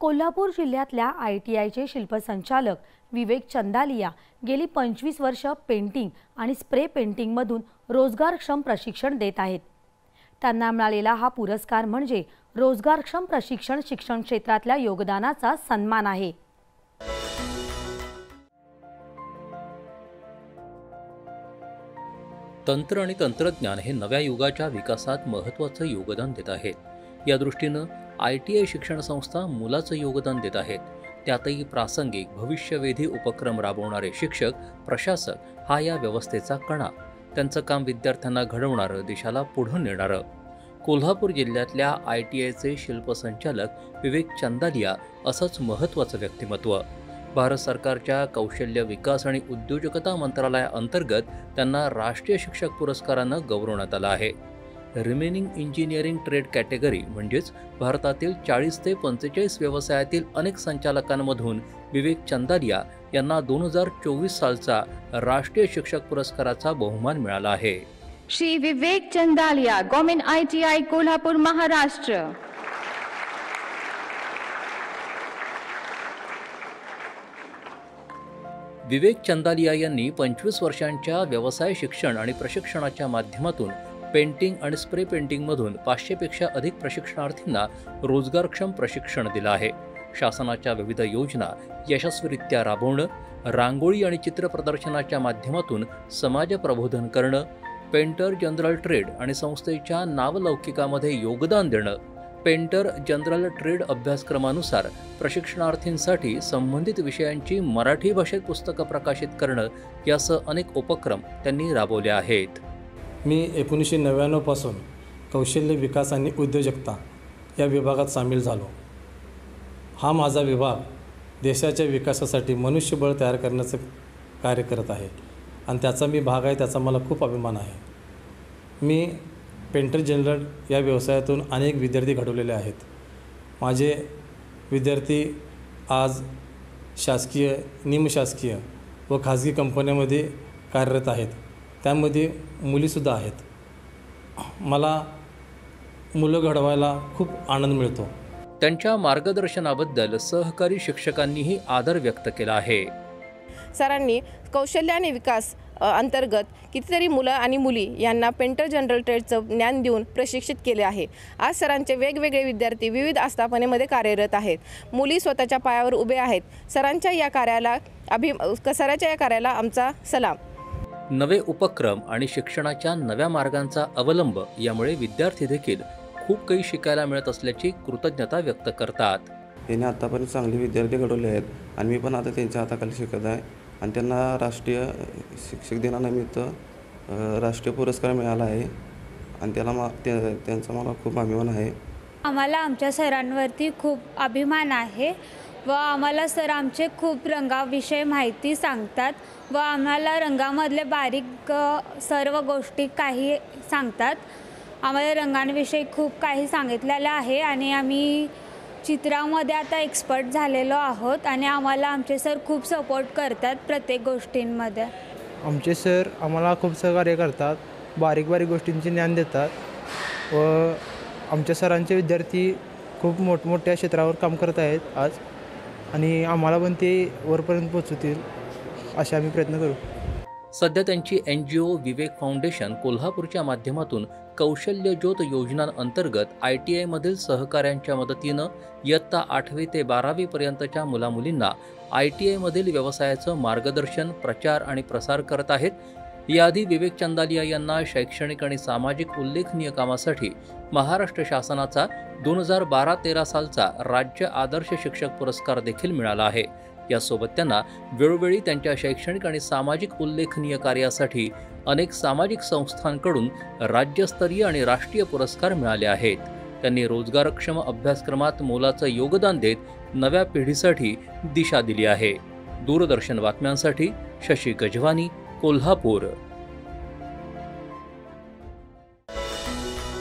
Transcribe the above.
कोल्हापूर जिल्ह्यातल्या ITIचे शिल्पसंचालक विवेक चंदालिया गेली 25 वर्ष पेंटिंग आणि स्प्रे पेंटिंगमधून रोजगारक्षम प्रशिक्षण देत आहेत। त्यांना मिळालेला हा पुरस्कार म्हणजे रोजगारक्षम प्रशिक्षण शिक्षण क्षेत्रातल्या योगदानाचा सन्मान आहे। तंत्र आणि तंत्रज्ञान हे नव्या युगाच्या विकासात महत्त्वाचं योगदान देत आहेत। या दृष्टीनं ITI शिक्षण संस्था मुलाचं योगदान देत आहेत। त्यातही प्रासंगिक भविष्यवेधी उपक्रम राबवणारे शिक्षक प्रशासक हा या व्यवस्थेचा कणा। त्यांचं काम विद्यार्थ्यांना घडवणारं, देशाला पुढे नेणारं। कोल्हापूर जिल्ह्यातल्या ITIचे शिल्पसंचालक विवेक चंदालिया असंच महत्त्वाचं व्यक्तिमत्व। भारत सरकारच्या कौशल्य विकास आणि उद्योजकता मंत्रालयाअंतर्गत त्यांना राष्ट्रीय शिक्षक पुरस्कारानं गौरवण्यात आलं आहे। रिमेनिंग इंजिनिअरिंग ट्रेड कॅटेगरी म्हणजेच भारतातील 40 ते 45 व्यवसायातील अनेक संचालकांमधून विवेक चंदालिया यांना 2024 सालचा राष्ट्रीय शिक्षक पुरस्काराचा बहुमान मिळाला आहे। Shri Vivek Chandalia, government ITI Kolhapur, Maharashtra. विवेक चंदालिया यांनी 25 वर्षांच्या व्यवसाय शिक्षण आणि प्रशिक्षणाच्या माध्यमातून पेंटिंग आणि स्प्रे पेंटिंगमधून 500 पेक्षा अधिक प्रशिक्षणार्थींना रोजगारक्षम प्रशिक्षण दिलं आहे। शासनाच्या विविध योजना यशस्वीरित्या राबवणं, रांगोळी आणि चित्र प्रदर्शनाच्या माध्यमातून समाज प्रबोधन करणं, पेंटर जनरल ट्रेड आणि संस्थेच्या नावलौकिकामध्ये योगदान देणं, पेंटर जनरल ट्रेड अभ्यासक्रमानुसार प्रशिक्षणार्थींसाठी संबंधित विषयांची मराठी भाषेत पुस्तकं प्रकाशित करणं यासह अनेक उपक्रम त्यांनी राबवले आहेत। मी 1999 पासून कौशल्य विकास आणि उद्योजकता या विभागात सामील झालो। हा माझा विभाग देशाच्या विकासासाठी मनुष्यबळ तयार करण्याचं कार्य करत आहे आणि त्याचा मी भाग आहे, त्याचा मला खूप अभिमान आहे। मी पेंटर जनरल या व्यवसायातून अनेक विद्यार्थी घडवलेले आहेत। माझे विद्यार्थी आज शासकीय, निमशासकीय व खाजगी कंपन्यांमध्ये कार्यरत आहेत। त्यामध्ये मुलीसुद्धा आहेत। मला मुलं घडवायला खूप आनंद मिळतो। त्यांच्या मार्गदर्शनाबद्दल सहकारी शिक्षकांनीही आदर व्यक्त केला आहे। सरांनी कौशल्य आणि विकास अंतर्गत कितीतरी मुलं आणि मुली यांना पेंटर जनरल ट्रेडचं ज्ञान देऊन प्रशिक्षित केले आहे। आज सरांचे वेगवेगळे विद्यार्थी विविध आस्थापनेमध्ये कार्यरत आहेत। मुली स्वतःच्या पायावर उभे आहेत। सरांच्या या कार्याला आमचा सलाम। नवे उपक्रम आणि शिक्षणाच्या नव्या मार्गांचा अवलंब यामुळे विद्यार्थी देखील खूप काही शिकायला मिळत असल्याची कृतज्ञता व्यक्त करतात। त्यांनी आतापर्यंत चांगले विद्यार्थी घडवले आहेत आणि मी पण आता त्यांच्या हाताखाली शिकत आहे आणि त्यांना राष्ट्रीय शिक्षक दिनानिमित्त राष्ट्रीय पुरस्कार मिळाला आहे आणि त्यांचा मला खूप अभिमान आहे। आम्हाला आमच्या सरांवरती खूप अभिमान आहे व आम्हाला सर आमचे खूप रंगाविषयी माहिती सांगतात व आम्हाला रंगामधले बारीक सर्व गोष्टी काही सांगतात। आम्हाला रंगांविषयी खूप काही सांगितलेलं आहे आणि आम्ही चित्रामध्ये आता एक्सपर्ट झालेलो आहोत आणि आम्हाला आमचे सर खूप सपोर्ट करतात प्रत्येक गोष्टींमध्ये। आमचे सर आम्हाला खूप सहकार्य करतात, बारीक गोष्टींचे ज्ञान देतात व आमच्या सरांचे विद्यार्थी खूप मोठमोठ्या क्षेत्रावर काम करत आहेत आज आणि आम्हाला पण ते वरपर्यंत पोहोचवतील असे आम्ही प्रयत्न करू। सध्या त्यांची NGO विवेक फाउंडेशन कोल्हापूरच्या माध्यमातून कौशल्य ज्योत योजनांतर्गत ITI मधील सहकाऱ्यांच्या मदतीनं इयत्ता 8वी ते 12वी पर्यंतच्या मुलामुलींना ITI मधील व्यवसायाचं मार्गदर्शन, प्रचार आणि प्रसार करत आहेत। याआधी विवेक चंदालिया यांना शैक्षणिक आणि सामाजिक उल्लेखनीय कामासाठी महाराष्ट्र शासनाचा 2012-13 सालचा राज्य आदर्श शिक्षक पुरस्कार देखील मिळाला आहे। यासोबत त्यांना वेळोवेळी त्यांच्या शैक्षणिक आणि सामाजिक उल्लेखनीय कार्यासाठी अनेक सामाजिक संस्थांकडून राज्यस्तरीय आणि राष्ट्रीय पुरस्कार मिळाले आहेत। त्यांनी रोजगारक्षम अभ्यासक्रमात मोलाचं योगदान देत नव्या पिढीसाठी दिशा दिली आहे। दूरदर्शन बातम्यांसाठी शशी गजवानी, कोल्हापूर।